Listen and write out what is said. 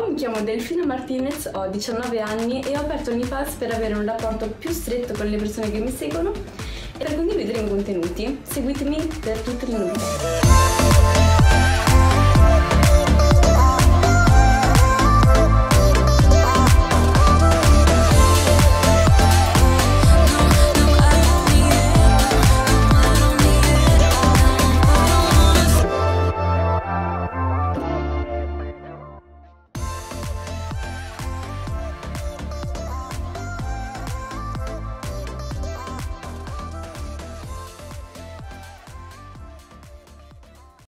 Ciao, mi chiamo Delfina Martinez, ho 19 anni e ho aperto OnlyFans per avere un rapporto più stretto con le persone che mi seguono e per condividere i miei contenuti. Seguitemi per tutte le novità.